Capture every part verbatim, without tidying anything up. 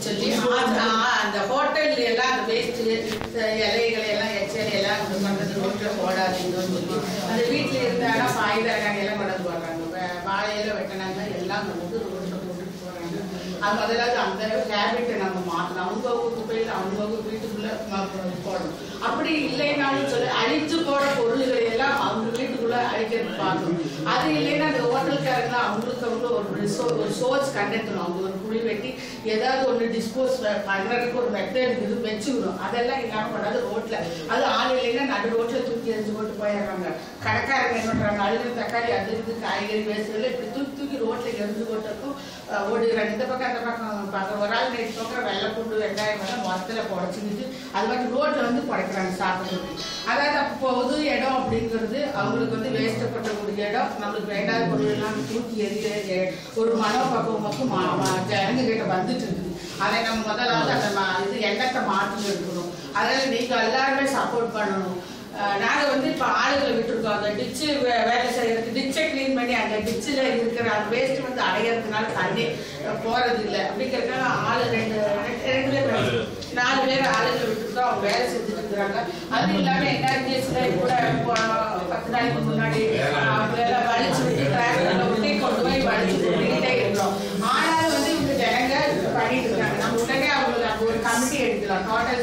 சொல்லி அந்த ஹோட்டல் எல்லாம் அந்த வேஸ்ட் இலைகளை எல்லாம் எச்சல் எல்லாம் பண்றது ரோட்ல போடாதீங்கன்னு சொல்லி அந்த வீட்டுல இருந்தாங்கன்னா பாய்தாங்க எல்லாம் கொண்டாந்து போடுறாங்க வாழையில வெட்டினாங்க எல்லாம் வந்து ரோட்ல போட்டுட்டு போறாங்க. அது முதலாவது அந்த ஹேபிட்டை நம்ம மாற்றணும். அவங்க குப்பையில் அவங்க வீட்டுக்குள்ள போடணும். அப்படி இல்லைன்னாலும் சொல்லி அழிஞ்சு போற பொருள்களை எல்லாம் அவங்க வீட்டுக்குள்ள அழிக்கிறது பார்க்கணும். அது இல்லைன்னா அந்த ஹோட்டல்காரங்க அவங்களுக்கு அவங்க ஒரு ஒரு சோர்ஸ் கண்டெத்தணும். அவங்க ஒரு குழி வெட்டி ஏதாவது ஒன்று டிஸ்போஸ் பண்ணுறதுக்கு ஒரு மெத்தட் இது வச்சுக்கணும். அதெல்லாம் இல்லாமல் பண்ணாது ரோட்ல அது ஆள் இல்லைன்னா நடு ரோட்ல தூக்கி எரிஞ்சு போட்டு போயிடுறாங்க. கடைக்காரங்க என்ன பண்றாங்க, அழுகிற தக்காளி அது இது காய்கறி வேஸ்ட்ல இப்படி தூக்கி தூக்கி ரோட்ல எரிஞ்சு போட்டதுக்கும் ஓடுறாங்க. இந்த பக்கம் அந்த பக்கம் பார்க்க ஒரு ஆள் நேற்று பக்கம் வெள்ளை பூண்டு வெங்காயம் எல்லாம் மொத்தத்தில் புடச்சிக்கிட்டு அது மாதிரி ரோட்ல வந்து புடைக்கிறாங்க சாப்பிட்றது. அதாவது அப்போ பொது இடம் அப்படிங்கிறது அவங்களுக்கு வந்து வேஸ்டப்படக்கூடிய இடம். நம்மளுக்கு வேண்டாத பொருள் எல்லாம் தூக்கி எரிய ஒரு மனோபக்குவமும் ஜனங்க கிட்ட வந்துட்டு இருக்குது. அதை நம்ம முதலாவது அந்த இது எண்ணத்தை மாற்றி எடுக்கணும். அதனால நீங்க எல்லாருமே சப்போர்ட் பண்ணணும். நாங்கள் வந்து இப்போ ஆளுகளை விட்டுருக்கோம். அந்த டிச்சு வேலை செய்யறதுக்கு டிச்சை கிளீன் பண்ணி அந்த டிச்சில் இருக்கிற அந்த வேஸ்ட் வந்து அடையிறதுனால தண்ணி போறது இல்லை. அப்படிங்கிறதுனால ஆளு ரெண்டு ரெண்டு பேர் நாலு பேர் ஆளுகளை விட்டுருக்கோம். அவங்க வேலை செஞ்சுட்டு இருக்கிறாங்க. அது இல்லாமல் என்ஆர்ஜிஎஸ்ல கூட பத்து நாளைக்கு முன்னாடி அவங்களெல்லாம் வலிச்சு விட்டு டிராக்டர்ல விட்டு கொண்டு போய் வலிச்சு விட்டுக்கிட்டே இருக்கிறோம். ஆனாலும் வந்து இவங்க ஜனங்க பண்ணிட்டு இருக்காங்க. நம்ம உடனே அவங்களுக்கு அங்கே ஒரு கமிட்டி எடுக்கலாம். டோட்டல்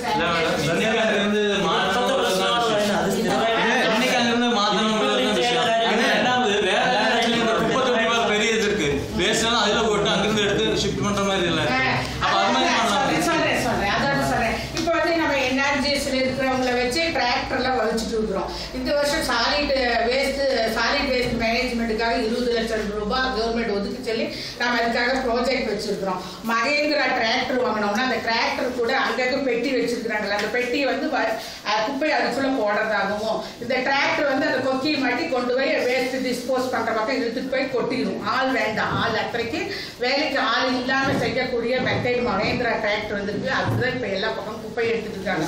இந்த வருஷம் சாலிட் வேஸ்ட் சாலிட் வேஸ்ட் மேனேஜ்மெண்ட்டுக்காக இருபது லட்சம் ரூபாய் கவர்மெண்ட் ஒதுக்கி சொல்லி நம்ம அதுக்காக ப்ராஜெக்ட் வச்சிருக்கிறோம். மகேந்திரா டிராக்டர் வாங்கினோம்னா அந்த டிராக்டர் கூட அங்கங்கே பெட்டி வச்சிருக்கிறாங்கல்ல, அந்த பெட்டியை வந்து குப்பை அதுக்குள்ள போடுறதாகவும் இந்த டிராக்டர் வந்து அந்த கொக்கியை மாட்டி கொண்டு போய் வேஸ்ட் டிஸ்போஸ் பண்ற பக்கம் இழுத்துட்டு போய் கொட்டிடும். ஆள் வேண்டாம். ஆள் அத்தனைக்கு வேலைக்கு ஆள் இல்லாம செய்யக்கூடிய மெத்தட் மகேந்திரா டிராக்டர் வந்துருக்கு. அதுதான் இப்ப எல்லா பக்கம் குப்பை எடுத்துட்டு இருக்காங்க.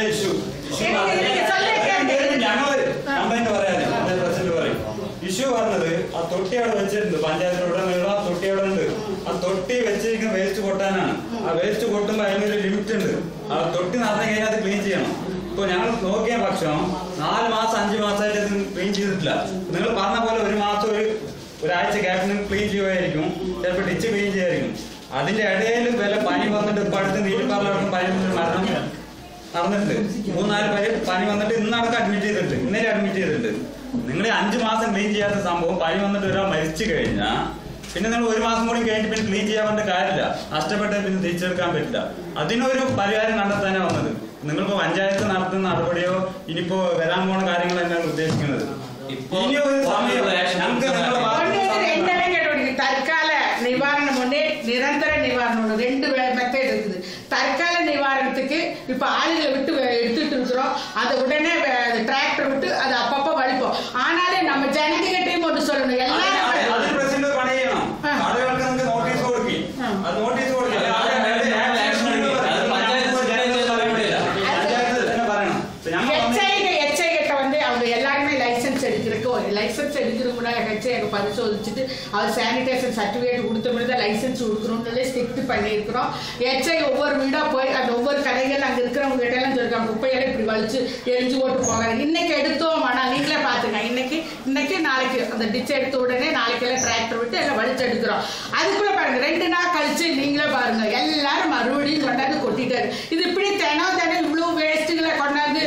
ഇഷ്യൂ പറഞ്ഞത് ആ തൊട്ടി അവിടെ വെച്ചിട്ടുണ്ട്. പഞ്ചായത്തിൽ ഉടനീളം ആ തൊട്ടി അവിടെ ഉണ്ട്. ആ തൊട്ടി വെച്ചിരിക്കുന്ന വേസ്റ്റ് കൊട്ടാനാണ്. ആ വേസ്റ്റ് കൊട്ടുമ്പോൾ അതിനൊരു ലിമിറ്റ് ഉണ്ട്. ആ തൊട്ടി നടന്നു കഴിഞ്ഞാൽ അത് ക്ലീൻ ചെയ്യണം. ഇപ്പൊ ഞങ്ങൾ നോക്കിയ പക്ഷം നാല് മാസം അഞ്ചു മാസമായിട്ട് അത് ക്ലീൻ ചെയ്തിട്ടില്ല. നിങ്ങൾ പറഞ്ഞ പോലെ ഒരു മാസം ഒരു ഒരാഴ്ച ഗ്യാപ്പിന് ക്ലീൻ ചെയ്യുമായിരിക്കും. ചിലപ്പോൾ ഡിച്ച് ക്ലീൻ ചെയ്യായിരിക്കും. അതിന്റെ ഇടയിൽ വല്ല പനി വന്നിട്ട് ഇപ്പൊ അടുത്ത് നീട്ടിപ്പാറിലടക്കം പനി മരണം നടന്നിട്ടുണ്ട്. മൂന്നാല് പേര് പനി വന്നിട്ട് ഇന്നടക്കം അഡ്മിറ്റ് ചെയ്തിട്ടുണ്ട്. ഇന്നലെ അഡ്മിറ്റ് ചെയ്തിട്ടുണ്ട്. നിങ്ങൾ അഞ്ചു മാസം ക്ലീൻ ചെയ്യാത്ത സംഭവം പനി വന്നിട്ട് ഒരാൾ മരിച്ചു കഴിഞ്ഞാൽ പിന്നെ നിങ്ങൾ ഒരു മാസം കൂടി കഴിഞ്ഞിട്ട് പിന്നെ ക്ലീൻ ചെയ്യാൻ വേണ്ട കാര്യമില്ല. നഷ്ടപ്പെട്ട പിന്നെ തിരിച്ചെടുക്കാൻ പറ്റില്ല. അതിനൊരു പരിഹാരം കണ്ടെത്താനാണ് വന്നത്. നിങ്ങളിപ്പോ പഞ്ചായത്ത് നടത്തുന്ന നടപടിയോ ഇനിയിപ്പോ വരാൻ പോണ കാര്യങ്ങൾ തന്നെയാണ് ഉദ്ദേശിക്കുന്നത്. ഇനിയൊരു സമയം தற்கால நிவாரணம் ஒண்ணே நிரந்தர நிவாரணம் ரெண்டு மெத்தட் இருக்குது. தற்கால நிவாரணத்துக்கு இப்ப ஆளுகளை விட்டு எடுத்துட்டு இருக்கிறோம். அதை உடனே டிராக்டர் விட்டு அதை அப்பப்ப வலிப்போம். ஆனாலும் நம்ம ஜனங்க கிட்டையும் ஒன்று சொல்லணும். எல்லாரும் எச்சைகிட்ட வந்து அவங்க எல்லாருமே லைசன்ஸ் எடுக்கிறதுக்கு லைசன்ஸ் எடுக்கிறதுக்கு முன்னாடி ஹெச்ஐ பரிசோதிச்சுட்டு அவர் சானிடேஷன் சர்டிஃபிகேட் கொடுத்த பிறகு தான் லைசன்ஸ் கொடுக்கணும்னு ஸ்ட்ரிக்ட் பண்ணியிருக்கிறோம். ஹெச்ஐ ஒவ்வொரு வீடாக போய் அந்த ஒவ்வொரு கடைகள் அங்கே இருக்கிறவங்க கிட்ட எல்லாம் சொல்லிருக்காங்க குப்பையெல்லாம் இப்படி வலிச்சு எரிஞ்சு போட்டு போகிறாங்க. இன்னைக்கு எடுத்தோம் ஆனால் நீங்களே பார்த்துங்க. இன்னைக்கு இன்னைக்கு நாளைக்கு அந்த டிச் எடுத்த உடனே நாளைக்கெல்லாம் டிராக்டர் விட்டு எல்லாம் வலிச்சு எடுக்கிறோம். அதுக்குள்ள பாருங்க ரெண்டு நாள் கழிச்சு நீங்களே பாருங்க எல்லாரும் மறுபடியும் கொண்டாந்து கொட்டிட்டாரு. இது இப்படி தினம் தினம் இவ்வளவு வேஸ்ட்டுகளை கொண்டாந்து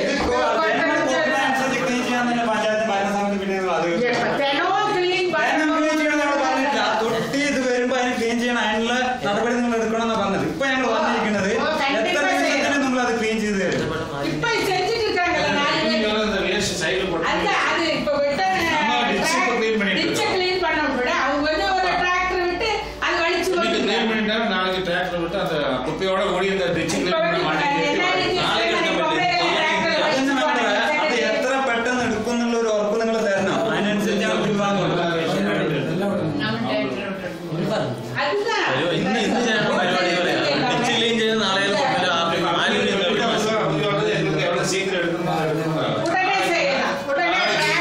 തൊട്ടി ഇത് വരുമ്പോ അതിന് ക്ലീൻ ചെയ്യണം. അതിനുള്ള നടപടി നിങ്ങൾ എടുക്കണം എന്നാ പറഞ്ഞത്. ഇപ്പൊ ഞങ്ങൾ പറഞ്ഞിരിക്കുന്നത് എത്ര ദിവസത്തിന് നിങ്ങൾ അത് ക്ലീൻ ചെയ്ത് തരും. நாளைக்கு டிராக்டர் விட்டு அந்த குப்பையோட ஓடி அந்த അത് എത്ര പെട്ടെന്ന് എടുക്കും എന്നുള്ള ഒരു ഉറപ്പ് നിങ്ങൾ തരണം. അതിനനുസരിച്ച് ഞാൻ വാങ്ങുള്ളൂ. ഇന്ന് ഇന്ന് ചെയ്യേണ്ട പരിപാടികളെ ഡിച്ച് ക്ലീൻ ചെയ്ത് നാളെ സീക്രട്ട് എടുക്കുന്ന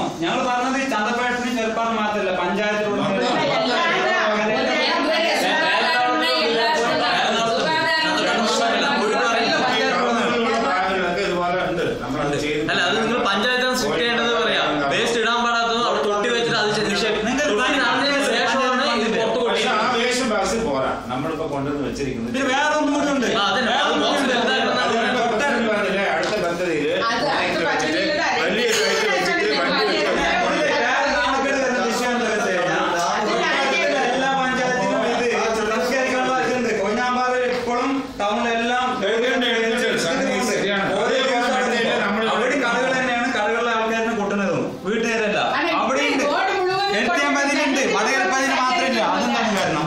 ഞങ്ങൾ പറഞ്ഞത് ചന്തപ്പേട്ടനും ചെറുപ്പാനും മാത്രമല്ല പഞ്ചായത്തിലുള്ള അല്ല അത് നിങ്ങൾ പഞ്ചായത്തിന് സ്ട്രിക്റ്റ് ചെയ്യേണ്ടത് പറയാം. വേസ്റ്റ് ഇടാൻ പാടാത്തതും അവിടെ തൊട്ടി വെച്ചിട്ട് അത് നമ്മളിപ്പോ കൊണ്ടുവന്ന് വെച്ചിരിക്കുന്നത് വേറെ ഒന്നും കൂടെ ഉണ്ട്. അടുത്ത പദ്ധതിയില് എല്ലാ പഞ്ചായത്തിലും ഇത് സംസ്കരിക്കാനുള്ള ഇതുണ്ട്. കൊഞ്ഞാമ്പാറ ഇപ്പോഴും ടൗണിലെല്ലാം അവിടെ കടകൾ തന്നെയാണ്. കടകളിലെ ആൾക്കാരിനെ കൊട്ടുന്നതും വീട്ടുകാരല്ല അവിടെ ഉണ്ട്. എഴുത്തിയമ്പതിനുണ്ട്, വടകരപ്പതിന് മാത്രമില്ല. അതെന്താണ് കാരണം?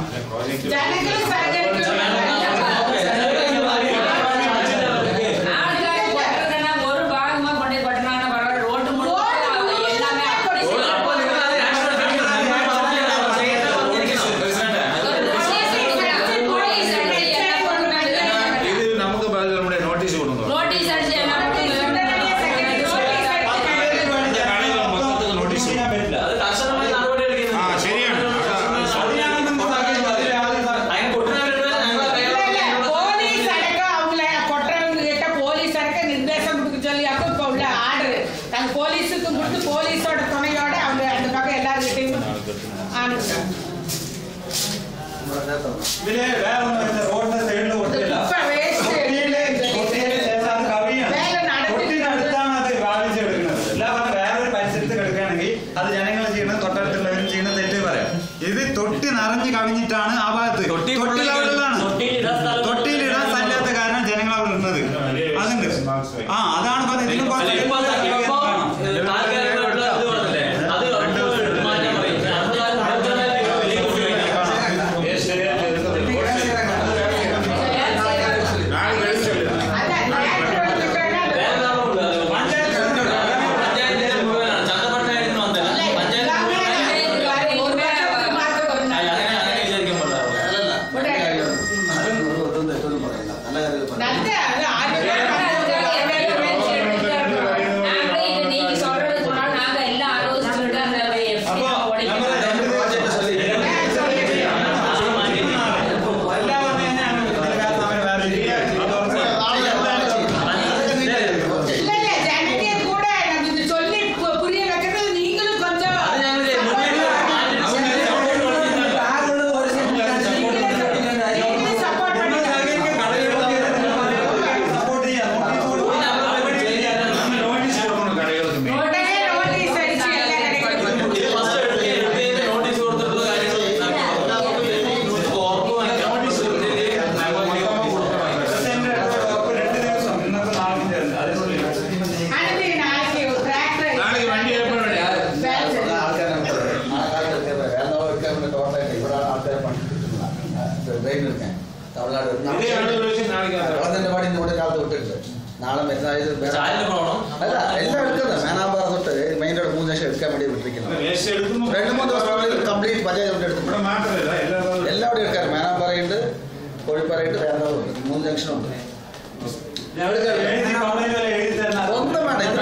ഇതില് വേറെ ഒന്നും റോഡിന്റെ സൈഡിൽ കൊടുത്തില്ല. തൊട്ടിനടുത്താണ് അത് ബാധിച്ചെടുക്കുന്നത്. എല്ലാം പറഞ്ഞ വേറൊരു പരിസരത്ത് കിടക്കുകയാണെങ്കിൽ അത് ജനങ്ങൾ ചെയ്യണത് തൊട്ടടുത്തുള്ളവരും ചെയ്യുന്ന തെറ്റ് പറയാം. ഇത് തൊട്ടി നിറഞ്ഞു കവിഞ്ഞിട്ടാണ് ആ ഭാഗത്ത് തൊട്ടിലാണ്. തൊട്ടിയിലിടാൻ സ്ഥലമില്ലാത്ത കാരണം ജനങ്ങൾ അവിടെ ഇടുന്നത് അതുണ്ട്. ആ അതാണ് പറഞ്ഞത്. ഇതിലും നാളെ അല്ല എല്ലാം എടുക്കുന്നത് മേനാമ്പാറ തൊട്ട് മെയിൻ റോഡ് മൂന്ന് ലക്ഷം എടുക്കാൻ വേണ്ടി വിട്ടിരിക്കുന്നത്. രണ്ട് മൂന്ന് ദിവസം കംപ്ലീറ്റ് പഞ്ചായത്ത് എടുത്തിട്ടുണ്ട്. എല്ലാവരും എടുക്കാൻ മേനാമ്പാറയുണ്ട്, കോഴിപ്പാറയുണ്ട്, വേറെയുണ്ട്. മൂന്ന് ജംഗ്ഷൻ ഉണ്ട്. ഒന്നും വേണ്ട.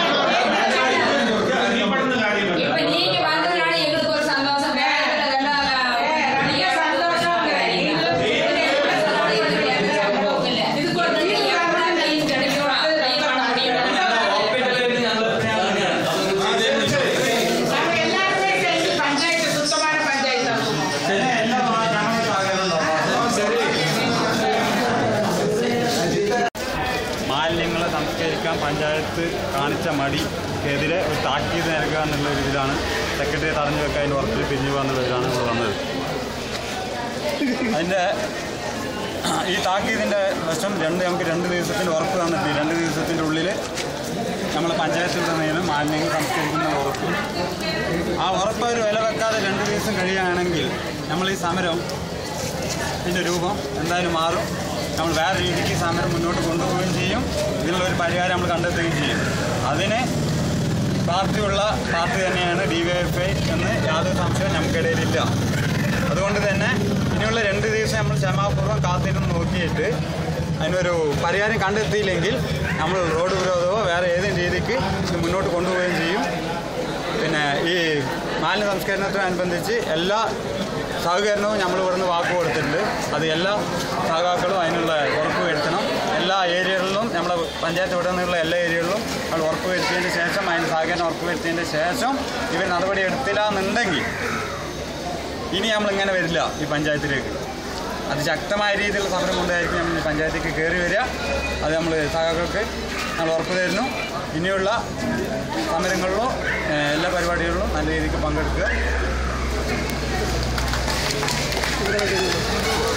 മാലിന്യങ്ങളെ സംസ്കരിക്കാൻ പഞ്ചായത്ത് കാണിച്ച മടിക്കെതിരെ ഒരു താക്കീത് നൽകുക എന്നുള്ള ഒരു ഇതിലാണ് സെക്രട്ടറി തടഞ്ഞു വെക്കാൻ അതിൻ്റെ ഉറപ്പിൽ പിരിഞ്ഞു പോകാന്നുള്ള ഇതിലാണ് നമ്മൾ വന്നത്. അതിൻ്റെ ഈ താക്കീതിൻ്റെ വശം രണ്ട് നമുക്ക് രണ്ട് ദിവസത്തിൻ്റെ ഉറപ്പ് തന്നിട്ട് രണ്ട് ദിവസത്തിൻ്റെ ഉള്ളിൽ നമ്മൾ പഞ്ചായത്തിൽ തന്നെയാണ് മാലിന്യങ്ങൾ സംസ്കരിക്കുന്ന ഉറപ്പ്. ആ ഉറപ്പ് ഒരു വില വെക്കാതെ രണ്ട് ദിവസം കഴിയുകയാണെങ്കിൽ നമ്മൾ ഈ സമരം ഇതിൻ്റെ രൂപം എന്തായാലും മാറും. നമ്മൾ വേറെ രീതിക്ക് സമരം മുന്നോട്ട് കൊണ്ടുപോവുകയും ചെയ്യും. ഇതിനുള്ള ഒരു പരിഹാരം നമ്മൾ കണ്ടെത്തുകയും ചെയ്യും. അതിന് പാർട്ടിയുള്ള പാർട്ടി തന്നെയാണ് ഡി വൈ എഫ് ഐ എന്ന് യാതൊരു സംശയവും നമുക്കിടയിലില്ല. അതുകൊണ്ട് തന്നെ ഇനിയുള്ള രണ്ട് ദിവസം നമ്മൾ ക്ഷമാപൂർവ്വം കാത്തിരുന്ന് നോക്കിയിട്ട് അതിനൊരു പരിഹാരം കണ്ടെത്തിയില്ലെങ്കിൽ നമ്മൾ റോഡ് വിരോധമോ വേറെ ഏതെങ്കിലും രീതിക്ക് ഇത് മുന്നോട്ട് കൊണ്ടുപോവുകയും ചെയ്യും. മാലിന്യ സംസ്കരണത്തിനനുബന്ധിച്ച് എല്ലാ സഹകരണവും നമ്മൾ ഇവിടുന്ന് വാക്ക് കൊടുത്തിട്ടുണ്ട്. അത് എല്ലാ സഹാക്കളും അതിനുള്ള ഉറപ്പ് വരുത്തണം. എല്ലാ ഏരിയകളിലും നമ്മളെ പഞ്ചായത്ത് ഇവിടെ നിന്നുള്ള എല്ലാ ഏരിയകളിലും നമ്മൾ ഉറപ്പ് വരുത്തിയതിന് ശേഷം അതിന് സഹകരണം ഉറപ്പ് വരുത്തിയതിന് ശേഷം ഇവർ നടപടി എടുത്തില്ല എന്നുണ്ടെങ്കിൽ ഇനി നമ്മളിങ്ങനെ വരില്ല ഈ പഞ്ചായത്തിലേക്ക്. അത് ശക്തമായ രീതിയിലുള്ള സമരം കൊണ്ടായിരിക്കും നമ്മൾ ഈ പഞ്ചായത്തേക്ക് കയറി വരിക. അത് നമ്മൾ സഹാക്കൾക്ക് നമ്മൾ ഉറപ്പ് തരുന്നു. ഇനിയുള്ള സമരങ്ങളിലോ എല്ലാ പരിപാടികളിലും നല്ല രീതിക്ക് പങ്കെടുക്കുക.